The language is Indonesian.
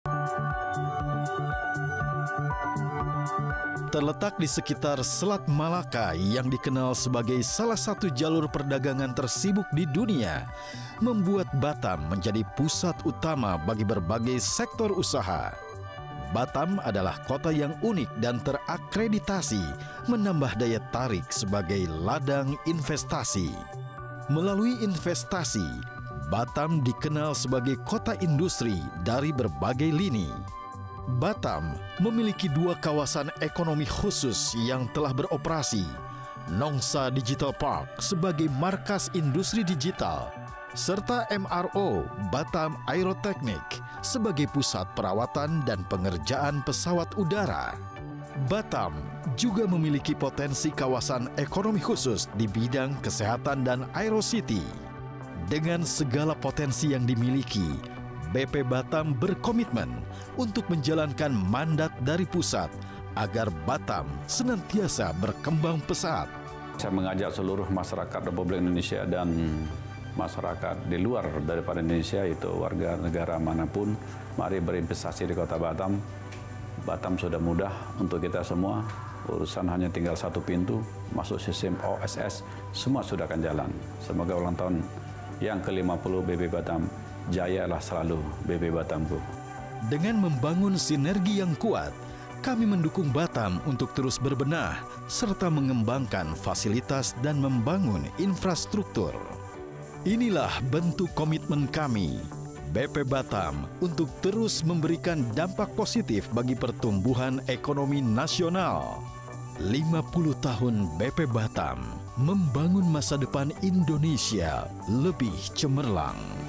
Terletak di sekitar Selat Malaka yang dikenal sebagai salah satu jalur perdagangan tersibuk di dunia, membuat Batam menjadi pusat utama bagi berbagai sektor usaha. Batam adalah kota yang unik dan terakreditasi, menambah daya tarik sebagai ladang investasi. Melalui investasi, Batam dikenal sebagai kota industri dari berbagai lini. Batam memiliki 2 kawasan ekonomi khusus yang telah beroperasi, Nongsa Digital Park sebagai markas industri digital, serta MRO Batam Aerotechnic sebagai pusat perawatan dan pengerjaan pesawat udara. Batam juga memiliki potensi kawasan ekonomi khusus di bidang kesehatan dan aerocity. Dengan segala potensi yang dimiliki, BP Batam berkomitmen untuk menjalankan mandat dari pusat agar Batam senantiasa berkembang pesat. Saya mengajak seluruh masyarakat Republik Indonesia dan masyarakat di luar daripada Indonesia, itu warga negara manapun, mari berinvestasi di Kota Batam. Batam sudah mudah untuk kita semua, urusan hanya tinggal 1 pintu, masuk sistem OSS, semua sudah akan jalan. Semoga ulang tahun yang ke-50 BP Batam, jayalah selalu BP Batamku. Dengan membangun sinergi yang kuat, kami mendukung Batam untuk terus berbenah serta mengembangkan fasilitas dan membangun infrastruktur. Inilah bentuk komitmen kami, BP Batam, untuk terus memberikan dampak positif bagi pertumbuhan ekonomi nasional. 50 tahun BP Batam membangun masa depan Indonesia lebih cemerlang.